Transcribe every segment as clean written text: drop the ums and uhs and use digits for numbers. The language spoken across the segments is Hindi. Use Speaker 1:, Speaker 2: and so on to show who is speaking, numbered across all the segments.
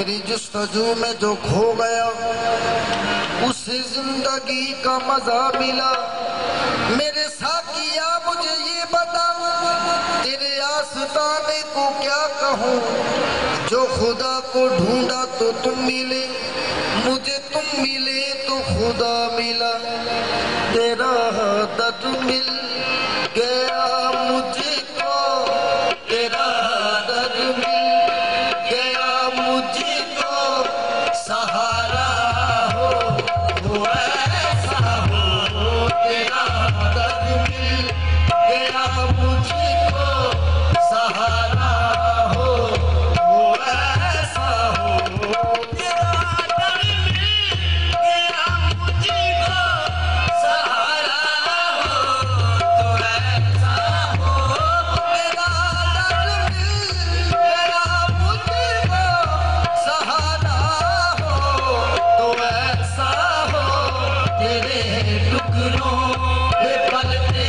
Speaker 1: तेरी जुस्तजू में जो खो गया उसे जिंदगी का मजा मिला। मेरे साकिया मुझे ये बता तेरे आस्ताने को क्या कहूँ, जो खुदा को ढूंढा तो तुम मिले, मुझे तुम मिले तो खुदा मिला। तेरा दर्द मिल गया मुझको, तेरा दर्द मिल गया मुझको, सहारा हो वो ऐसा हो। तेरा दर्द मिल गया मुझको, सहारा हो वो ऐसा हो। तेरा दर्द मिल गया मुझको, सहारा हो तो ऐसा हो। तेरा दर्द मिल गया मुझको, सहारा हो तो ऐसा हो। तेरे टुकड़ों पे पलते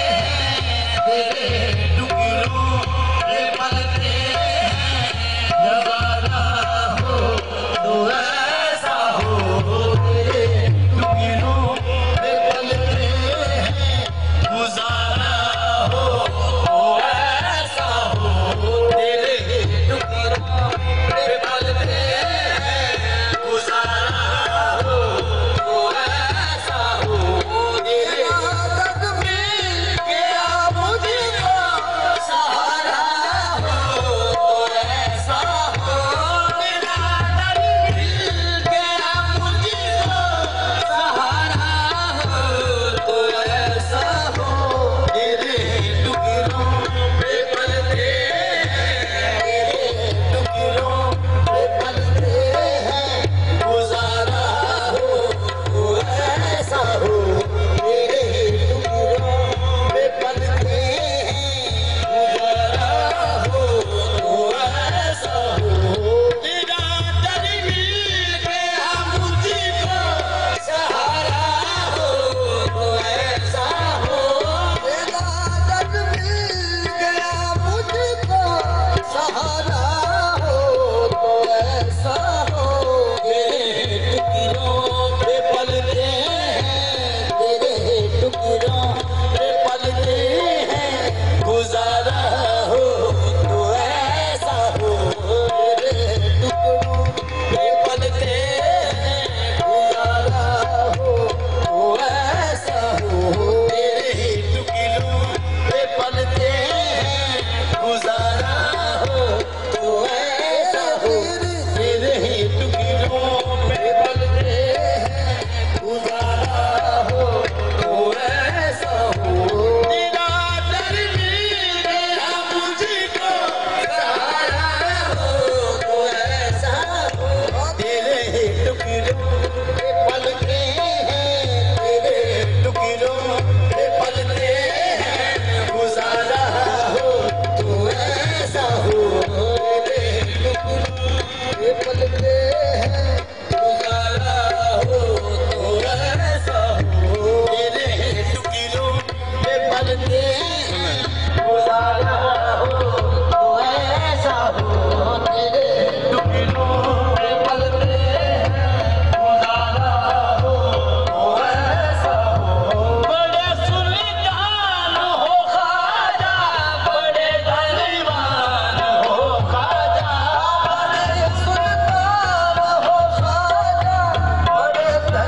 Speaker 1: हैं, तेरे टुकड़ों पे पलते हैं, नजारा हो तो ऐसा हो। तेरे टुकड़ों पे पलते हैं, गुजारा हो तो ऐसा हो। तेरे टुकड़ों पे पलते हैं, गुजारा हो तो ऐसा हो। तेरा दर्द मिल गया मुझको, सहारा हो तो ऐसा हो। तेरा दर्द मिल गया मुझको, सहारा हो तो ऐसा हो। तेरे टुकड़ों पे पलते हैं, तेरे टुकड़ों पे पलते हैं, गुजारा हो तो ऐसा हो। तेरे टुकड़ों पे पलते हैं, गुजारा हो तो ऐसा हो। तेरा दर्द मिल गया मुझको, सहारा हो तो ऐसा हो। तेरा दर्द मिल गया मुझको, सहारा हो तो ऐसा हो। तेरे टुकड़ों पे पलते हैं, तेरे टुकड़ों पे पलते हैं, गुजारा हो तो ऐसा हो। तेरे टुकड़ों पे पलते हैं, गुजारा हो तो ऐसा हो। तेरे टुकड़ों पे पलते हैं, गुजारा हो तो ऐसा हो। तेरे टुकड़ों पे पलते हैं, गुजारा हो तो ऐसा हो। तेरा दर्द मिल गया मुझको, सहारा हो तो ऐसा हो। तेरे टुकड़ों पे पलते हैं, तेरे टुकड़ों पे पलते हैं, गुजारा हो तो ऐसा हो। तेरे टुकड़ों पे पलते हैं, गुजारा हो तो ऐसा हो। तेरे टुकड़ों पे पलते हैं, गुजारा हो तो ऐसा हो। तेरे टुकड़ों पे पलते हैं, गुजारा हो तो ऐसा हो। बड़े सुल्तान हो ख्वाजा, बड़े धनवान हो ख्वाजा, बड़े सुल्तान हो ख्वाजा, बड़े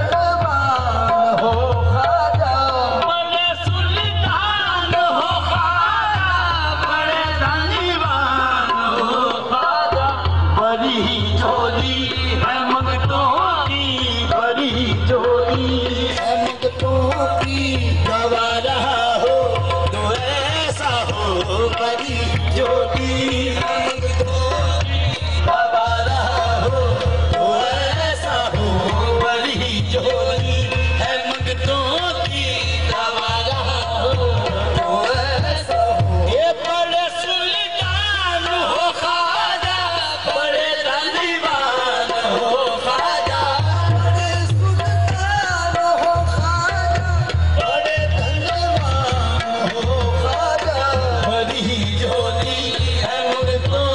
Speaker 1: धनवान हो ख्वाजा। बड़े सुल्तान हो ख्वाजा, बड़े धनवान हो ख्वाजा। बड़ी झोली है मंगतों की, बड़ी झोली है मंगतों की, गवारा हो तो ऐसा हो। बड़ी झोली है मंगतों की, गवारा हो तो ऐसा हो। बड़ी झोली है मंगतों की, गवारा हो तो ऐसा हो। ये बड़े सुल्तान हो ख्वाजा, बड़े धनवान हो ख्वाजा, बड़े सुल्तान हो ख्वाजा, बड़े धनवान हो ख्वाजा। बड़ी झोली है मुझको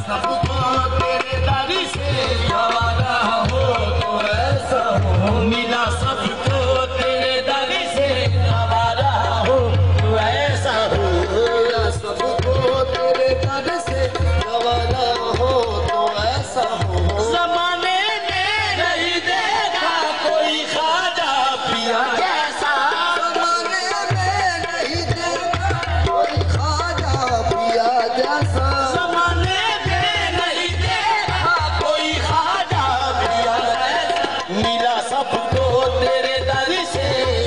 Speaker 1: सबको तेरे दर से आवारा हो तो ऐसा हो, मिला सबको तेरे दर से आवारा हो तो ऐसा हो, मिला सबको तेरे दर से आवारा हो तो ऐसा हो। ज़माने में नहीं देखा कोई ख्वाजा पिया जैसा, ज़माने में नहीं देखा कोई ख्वाजा पिया जैसा, ज़माने में नहीं देखा कोई ख्वाजा पिया जैसा, मिला सबको तेरे दर से,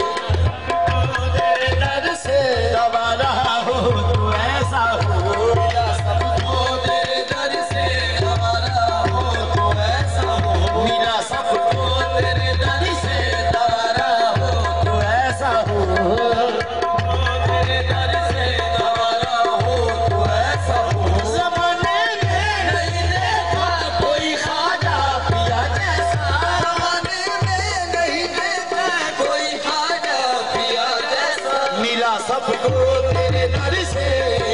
Speaker 1: तेरे दर से आवारा हो तो ऐसा हो, मिला सबको तेरे दर से आवारा हो तो ऐसा हो, मिला सबको तेरे दर से आवारा हो तो ऐसा हो, तेरे दर से आवारा हो तो ऐसा हो। ज़माने में नहीं देखा कोई ख्वाजा पिया जैसा, ज़माने में नहीं देखा कोई ख्वाजा पिया जैसा, मिला सबको तेरे दर से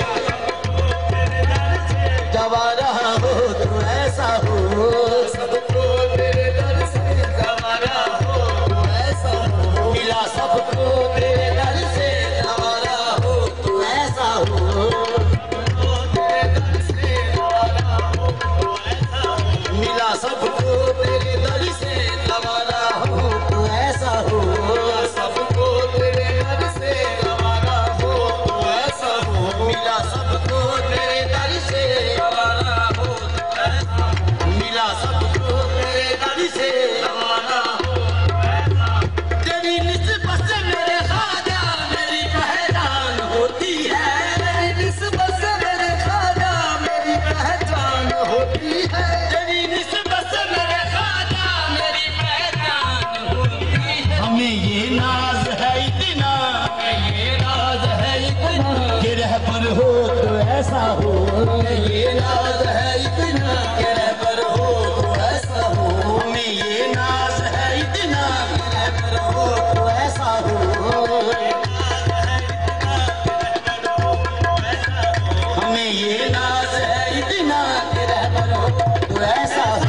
Speaker 1: आवारा हो तो ऐसा हो, सबको तेरे दर से आवारा हो तो ऐसा हो, मिला सबको तेरे दर से आवारा हो तो ऐसा हो, तेरे दर से आवारा हो तो ऐसा हो, मिला सबको तेरे दर से आवारा हो तो ऐसा हो, सबको तेरे दर से आवारा हो तो ऐसा हो, मिला सबको तेरे दर से आवारा हो तो ऐसा हो, मिला सबको तेरे दर से आवारा हो तो ऐसा हो। तेरी निस्बत से मेरे ख्वाजा मेरी पहचान होती है, तेरी निस्बत से मेरे ख्वाजा मेरी पहचान होती है, तेरी निस्बत से मेरे ख्वाजा मेरी पहचान होती है। हमें ये नाज है इतना, हमें ये नाज है इतना कि रहबर हो तो ऐसा हो, हमें ये नाज है इतना कि रहबर हो तो ऐसा हो, हमें ये नाज है इतना कि रहबर हो तो ऐसा हो, हमें ये नाज है इतना कि रहबर हो तो ऐसा हो,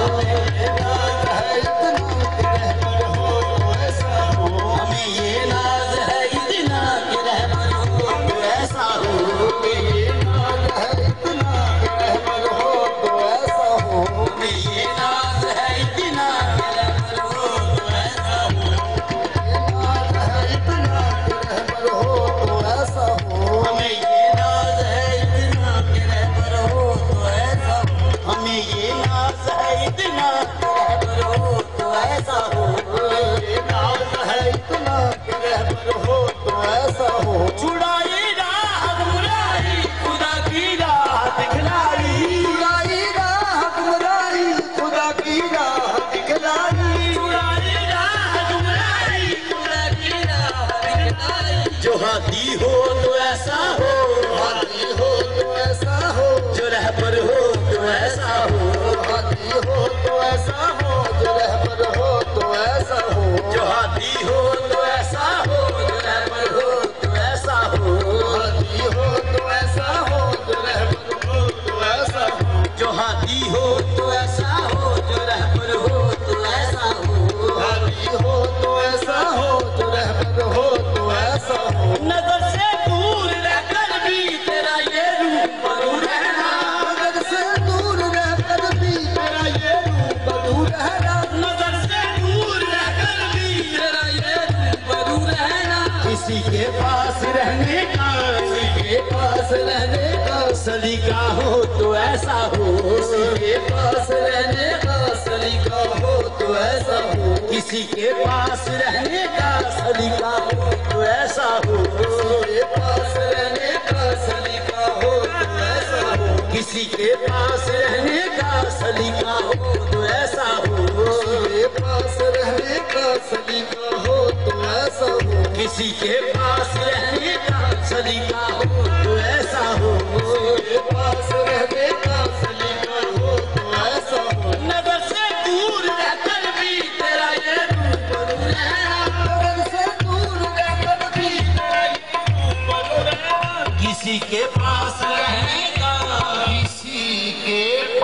Speaker 1: ये नाज है इतना कि रहबर हो तो ऐसा हो, हमें ये नाज है इतना कि रहबर हो तो ऐसा हो, हमें ये नाज है इतना कि रहबर हो तो ऐसा हो, हमें ये नाज है इतना कि रहबर हो तो ऐसा हो, ये नाज है इतना कि रहबर हो तो ऐसा हो, हमें ये नाज है इतना कि रहबर हो तो ऐसा हो, हमें ये नाज है इतना कि रहबर हो तो ऐसा हो, ये नाज है इतना कि रहबर हो तो ऐसा हो। छुड़ाई राह गुमराही खुदा की राह दिखलाई, छुड़ाई राह गुमराही खुदा की राह दिखलाई, छुड़ाई राह गुमराही खुदा की राह दिखलाई, जो हाथी हो तो ऐसा हो, हाथी हो तो ऐसा हो, जो रहबर हो तो ऐसा हो, हाथी हो तो ऐसा हो, जो रहबर हो तो ऐसा हो, जो हाथी हो तो ऐसा हो, जो रहबर हो तो ऐसा हो, हाथी हो तो ऐसा हो, जो रहबर हो तो ऐसा हो, जो हाथी हो तो ऐसा हो, जो रहबर हो तो ऐसा हो, हाथी हो तो ऐसा हो, जो रहबर हो तो ऐसा हो। नजर से दूर रहकर भी तेरा ये रूप बरू रहना, नजर से दूर रहकर भी तेरा ये रूप बरू रहना, नजर से दूर रहकर भी तेरा ये रूप बरू रहना, किसी के पास रहने का, किसी के पास रहने का सलीका हो तो ऐसा हो, किसी के पास रहने का सलीका हो तो ऐसा हो, किसी के पास रहने का सलीका हो तो ऐसा हो, किसी के पास रहने का सलीका हो तो ऐसा हो, किसी के पास रहने का सलीका हो तो ऐसा हो, किसी के पास रहने का सलीका हो तो ऐसा हो, किसी के पास रहने का सलीका हो तो ऐसा हो, किसी के पास रहने का सलीका हो तो ऐसा हो। नजर से दूर रहकर भी तेरा ये रूप बरू रहना, नजर से दूर रहकर भी तेरा ये रूप बरू रहना, किसी के पास रहने का, किसी
Speaker 2: के